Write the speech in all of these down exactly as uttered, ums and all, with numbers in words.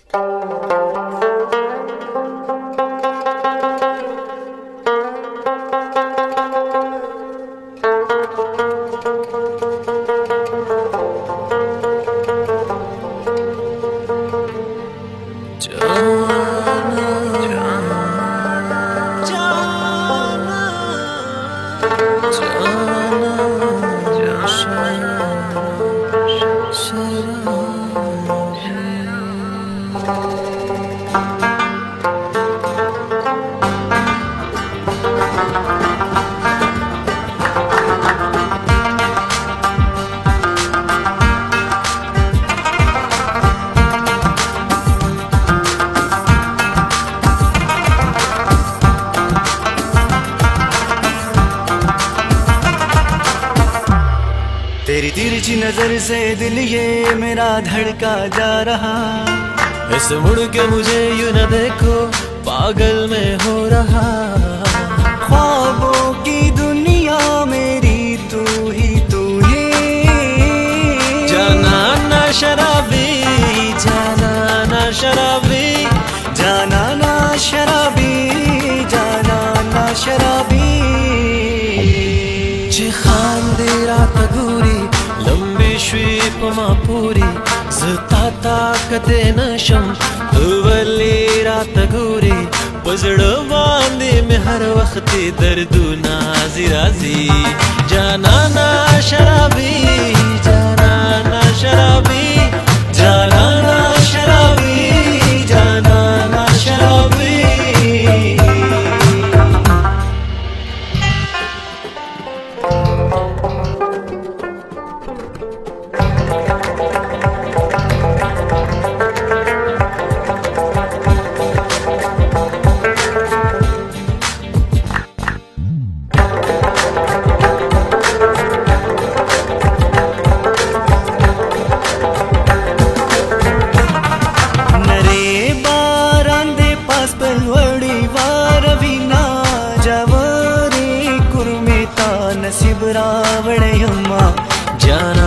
तेरी तिरछी नजर से दिल ये मेरा धड़का जा रहा, ऐसे मुड़ के मुझे यूं न देखो, पागल में हो रहा। ख्वाबों की दुनिया मेरी तू ही तू ही, जाना ना शराबी, जाना ना शराबी, जाना ना शराबी, जाना ना शराबी। जे खांदे रात गुरी लंबी श्वीप मापुरी, जता ताकते नशम तुवली रात गुरी, पजड़ बांधे में हर वक्त दर्दू नाजी राजी। जाना ना शराबी, जाना ना शराबी, जाना ना शराबी, जाना ना शराबी। नसीब रावणे अम्मा, जाना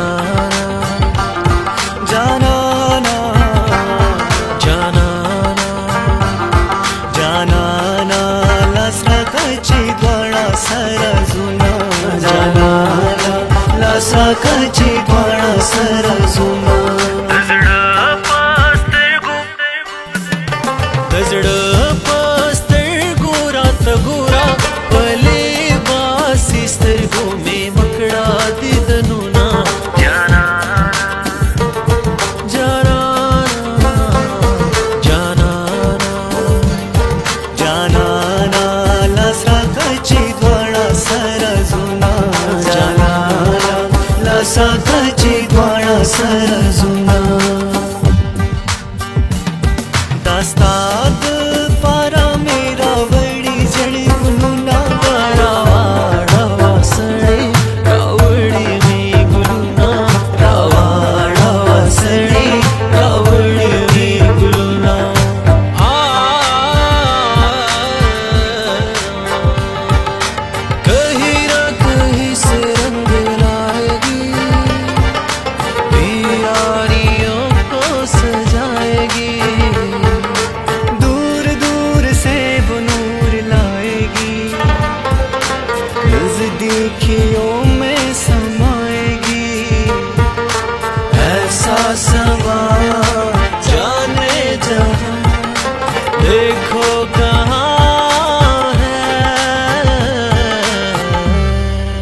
जाना ना, जाना जाना ना, लासरा कची द्वारा सारा जुना, जाना लासरा कची द्वारा सारा जुना। दजड़ पास्तर गोरा तगोरा पले सिस्तर को में मकड़ा दीदनु ना, जाना जाना जाना जाना ना, लासा कची द्वारा सारा जुना, जाना लासा कची द्वारा सारा जुना। दास्ताद पारा मेरा बड़ी जड़ी गुलूना, देखियों में समाएगी, ऐसा समा जाने जहाँ देखो कहाँ है।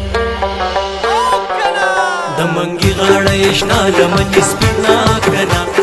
दमंगी गाड़ा यशना दमन स्पिना कना